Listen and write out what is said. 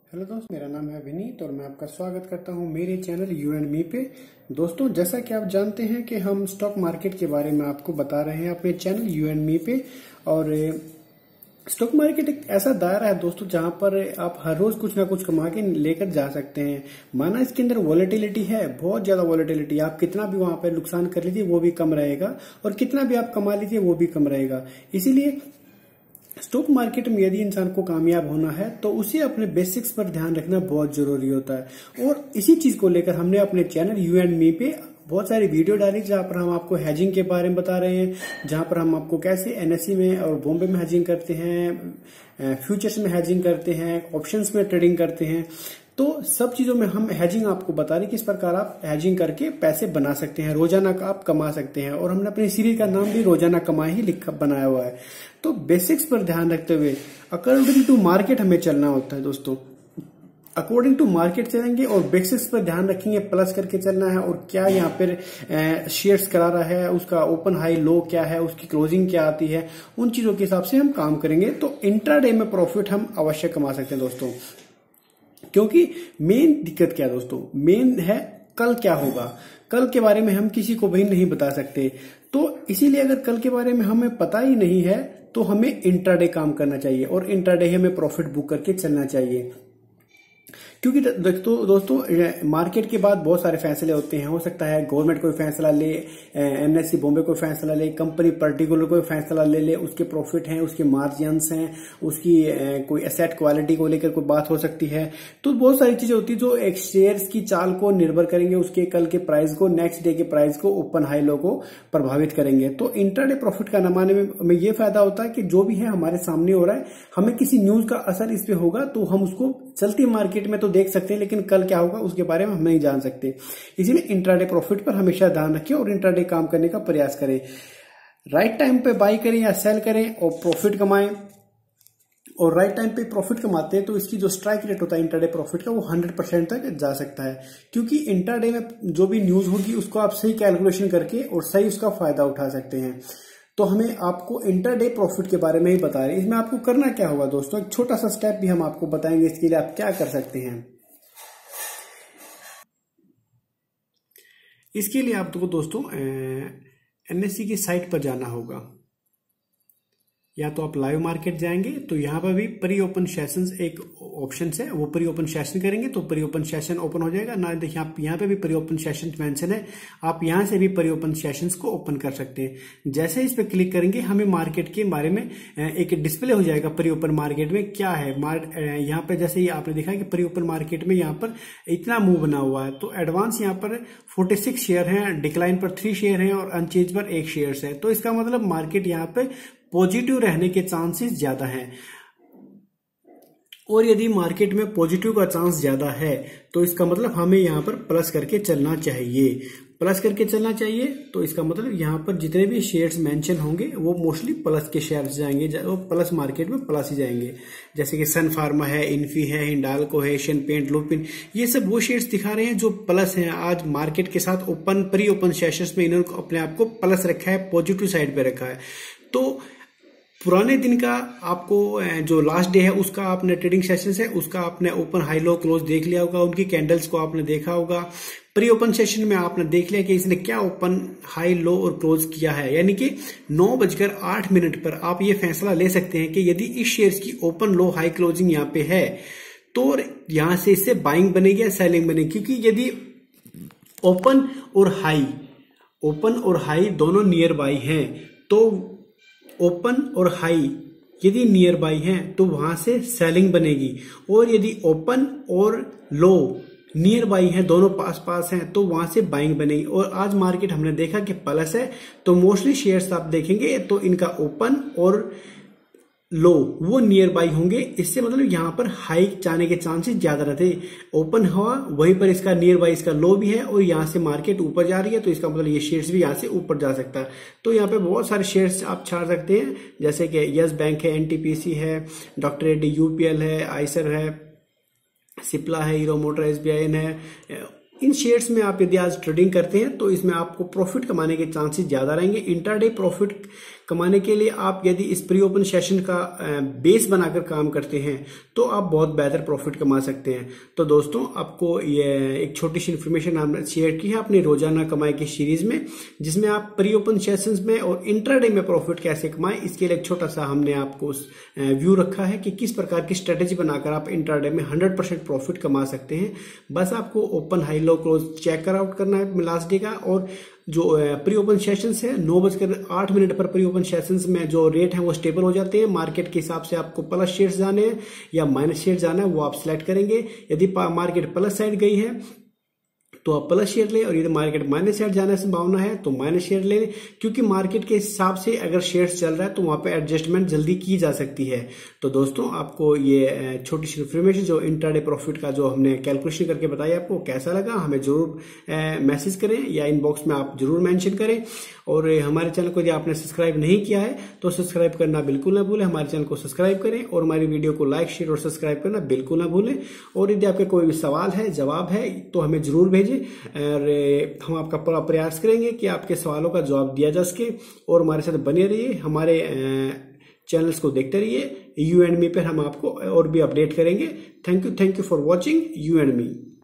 Hello दोस्त, मेरा नाम है विनीत और मैं आपका स्वागत करता हूं मेरे चैनल यू एंड मी पे। दोस्तों, जैसा कि आप जानते हैं कि हम स्टॉक मार्केट के बारे में आपको बता रहे हैं अपने चैनल यू एंड मी पे। और स्टॉक मार्केट एक ऐसा दायरा है दोस्तों जहां पर आप हर रोज कुछ ना कुछ कमा के लेकर जा सकते हैं। माना इसके अंदर वॉलेटिलिटी है, बहुत ज्यादा वॉलेटिलिटी। आप कितना भी वहां पर नुकसान कर लीजिए वो भी कम रहेगा और कितना भी आप कमा लीजिए वो भी कम रहेगा। इसीलिए स्टॉक मार्केट में यदि इंसान को कामयाब होना है तो उसे अपने बेसिक्स पर ध्यान रखना बहुत जरूरी होता है। और इसी चीज को लेकर हमने अपने चैनल यू एंड मी पे बहुत सारी वीडियो डाली जहां पर हम आपको हैजिंग के बारे में बता रहे हैं, जहां पर हम आपको कैसे एनएसई में और बॉम्बे में हैजिंग करते हैं, फ्यूचर्स में हैजिंग करते हैं, ऑप्शंस में ट्रेडिंग करते हैं। तो सब चीजों में हम हैजिंग आपको बता रहे हैं किस प्रकार आप हैजिंग करके पैसे बना सकते हैं, रोजाना का आप कमा सकते हैं। और हमने अपनी सीरीज का नाम भी रोजाना कमाए ही लिखा बनाया हुआ है। तो बेसिक्स पर ध्यान रखते हुए अकॉर्डिंग टू मार्केट हमें चलना होता है दोस्तों। अकॉर्डिंग टू मार्केट चलेंगे और बेसिक्स पर ध्यान रखेंगे, प्लस करके चलना है। और क्या यहाँ पर शेयर्स करा रहा है, उसका ओपन हाई लो क्या है, उसकी क्लोजिंग क्या आती है, उन चीजों के हिसाब से हम काम करेंगे तो इंट्राडे में प्रॉफिट हम अवश्य कमा सकते हैं दोस्तों। क्योंकि मेन दिक्कत क्या है दोस्तों, मेन है कल क्या होगा। कल के बारे में हम किसी को भी नहीं बता सकते। तो इसीलिए अगर कल के बारे में हमें पता ही नहीं है तो हमें इंट्राडे काम करना चाहिए और इंट्राडे हमें प्रॉफिट बुक करके चलना चाहिए। क्योंकि दोस्तों मार्केट के बाद बहुत सारे फैसले होते हैं। हो सकता है गवर्नमेंट कोई फैसला ले, एनएसई बॉम्बे कोई फैसला ले, कंपनी पर्टिकुलर कोई फैसला ले, उसके प्रॉफिट हैं, उसके मार्जिन्स हैं, उसकी कोई एसेट क्वालिटी को लेकर कोई बात हो सकती है। तो बहुत सारी चीजें होती है जो एक शेयर्स की चाल को निर्भर करेंगे, उसके कल के प्राइस को, नेक्स्ट डे के प्राइस को, ओपन हाई लो को प्रभावित करेंगे। तो इंट्राडे प्रॉफिट का नमाने में हमें यह फायदा होता है कि जो भी है हमारे सामने हो रहा है, हमें किसी न्यूज का असर इस पे होगा तो हम उसको चलती मार्केट में तो देख सकते हैं, लेकिन कल क्या होगा उसके बारे में हम नहीं जान सकते। इसीलिए इंट्राडे प्रॉफिट पर हमेशा ध्यान रखें और इंट्राडे काम करने का प्रयास करें। राइट टाइम पे बाई करें या सेल करें और प्रॉफिट कमाएं। और राइट टाइम पे प्रॉफिट कमाते हैं तो इसकी जो स्ट्राइक रेट होता है इंट्राडे प्रॉफिट का वो 100% तक जा सकता है। क्योंकि इंट्राडे में जो भी न्यूज होगी उसको आप सही कैलकुलेशन करके और सही उसका फायदा उठा सकते हैं। तो हमें आपको इंट्राडे प्रॉफिट के बारे में ही बता रहे हैं। इसमें आपको करना क्या होगा दोस्तों, एक छोटा सा स्टेप भी हम आपको बताएंगे। इसके लिए आप क्या कर सकते हैं, इसके लिए आपको दोस्तों एनएसई की साइट पर जाना होगा। या तो आप लाइव मार्केट जाएंगे तो यहाँ पर भी प्री ओपन सेशंस एक ऑप्शन है, वो प्री ओपन सेशन करेंगे तो प्री ओपन सेशन ओपन हो जाएगा ना। देखिए आप यहाँ पे भी प्री ओपन सेशन मेंशन है, आप यहाँ से भी प्री ओपन सेशंस को ओपन कर सकते हैं। जैसे इस पे क्लिक करेंगे हमें मार्केट के बारे में एक डिस्प्ले हो जाएगा। प्री ओपन मार्केट में क्या है, यहाँ पे जैसे ही आपने देखा कि प्री ओपन मार्केट में यहाँ पर इतना मूव बना हुआ है। तो एडवांस यहाँ पर 46 शेयर हैं, डिक्लाइन पर 3 शेयर हैं और अनचेंज पर 1 शेयर है। तो इसका मतलब मार्केट यहाँ पे पॉजिटिव रहने के चांसेस ज्यादा हैं। और यदि मार्केट में पॉजिटिव का चांस ज्यादा है तो इसका मतलब हमें यहाँ पर प्लस करके चलना चाहिए। प्लस करके चलना चाहिए तो इसका मतलब यहाँ पर जितने भी शेयर्स मेंशन होंगे वो मोस्टली प्लस के शेयर्स जाएंगे, वो प्लस मार्केट में प्लस ही जाएंगे। जैसे कि सन फार्मा है, इन्फी है, हिंडाल्को है, एशियन पेंट, लुपिन, ये सब वो शेयर्स दिखा रहे हैं जो प्लस हैं। आज मार्केट के साथ ओपन प्री ओपन सेशंस में इन्होंने अपने आप को प्लस रखा है, पॉजिटिव साइड पे रखा है। तो पुराने दिन का आपको जो लास्ट डे है उसका आपने ट्रेडिंग सेशन है उसका आपने ओपन हाई लो क्लोज देख लिया होगा, उनकी कैंडल्स को आपने देखा होगा। प्री ओपन सेशन में आपने देख लिया कि इसने क्या ओपन हाई लो और क्लोज किया है। यानी कि 9:08 पर आप ये फैसला ले सकते हैं कि यदि इस शेयर्स की ओपन लो हाई क्लोजिंग यहाँ पे है तो यहां से इससे बाइंग बनेगी या सेलिंग बनेगी। क्योंकि यदि ओपन और हाई दोनों नियर बाई हैं तो ओपन और हाई यदि नियर बाई हैं तो वहां से सेलिंग बनेगी। और यदि ओपन और लो नियर बाई हैं, दोनों पास पास हैं, तो वहां से बाइंग बनेगी। और आज मार्केट हमने देखा कि प्लस है तो मोस्टली शेयर्स आप देखेंगे तो इनका ओपन और लो वो नियर बाई होंगे। इससे मतलब यहां पर हाई जाने के चांसेस ज्यादा रहते। ओपन हुआ वहीं पर इसका नियर बाई इसका लो भी है और यहां से मार्केट ऊपर जा रही है तो इसका मतलब ये शेयर्स भी यहां से ऊपर जा सकता है। तो यहाँ पे बहुत सारे शेयर्स आप छाड़ सकते हैं, जैसे कि यस बैंक है, एनटीपीसी है, डॉक्टर रेड्डी यूपीएल है, आइसर है, सिप्ला है, हीरो मोटर एसबीआई है। इन शेयर्स में आप यदि आज ट्रेडिंग करते हैं तो इसमें आपको प्रॉफिट कमाने के चांसेस ज्यादा रहेंगे। इंट्राडे प्रॉफिट कमाने के लिए आप यदि इस प्री ओपन सेशन का बेस बनाकर काम करते हैं तो आप बहुत बेहतर प्रॉफिट कमा सकते हैं। तो दोस्तों, आपको ये एक छोटी सी इन्फॉर्मेशन हमने शेयर की है अपनी रोजाना कमाई की सीरीज में, जिसमें आप प्री ओपन सेशंस में और इंट्राडे में प्रॉफिट कैसे कमाएं, इसके लिए एक छोटा सा हमने आपको व्यू रखा है कि किस प्रकार की स्ट्रेटेजी बनाकर आप इंट्राडे में 100% प्रॉफिट कमा सकते हैं। बस आपको open high low close check out करना है लास्ट डे का, और जो प्री ओपन सेशंस है 9:08 पर प्री ओपन सेशंस में जो रेट है वो स्टेबल हो जाते हैं। मार्केट के हिसाब से आपको प्लस शेयर्स जाने हैं या माइनस शेयर जाना है वो आप सिलेक्ट करेंगे। यदि मार्केट प्लस साइड गई है तो आप प्लस शेयर लें, और यदि मार्केट माइनस साइड जाने की संभावना है तो माइनस शेयर लें, क्योंकि मार्केट के हिसाब से अगर शेयर्स चल रहा है तो वहां पे एडजस्टमेंट जल्दी की जा सकती है। तो दोस्तों, आपको ये छोटी सी इन्फॉर्मेशन जो इंट्राडे प्रॉफिट का जो हमने कैलकुलेशन करके बताया आपको कैसा लगा, हमें जरूर मैसेज करें या इनबॉक्स में आप जरूर मेंशन करें। और हमारे चैनल को यदि आपने सब्सक्राइब नहीं किया है तो सब्सक्राइब करना बिल्कुल ना भूलें, हमारे चैनल को सब्सक्राइब करें और हमारी वीडियो को लाइक शेयर और सब्सक्राइब करना बिल्कुल ना भूलें। और यदि आपके कोई भी सवाल है जवाब है तो हमें जरूर भेजें, और हम आपका पूरा प्रयास करेंगे कि आपके सवालों का जवाब दिया जा सके। और हमारे साथ बने रहिए, हमारे चैनल्स को देखते रहिए। यू एंड मी पर हम आपको और भी अपडेट करेंगे। Thank you for watching you and me.